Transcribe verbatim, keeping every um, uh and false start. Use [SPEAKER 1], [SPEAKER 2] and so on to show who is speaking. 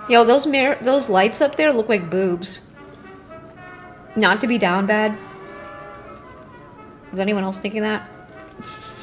[SPEAKER 1] Yo, those mirror, those lights up there look like boobs. Not to be down bad. Is anyone else thinking that?